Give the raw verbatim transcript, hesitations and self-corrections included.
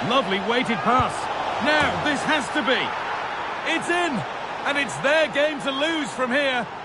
Lovely weighted pass. Now, this has to be. It's in! And it's their game to lose from here.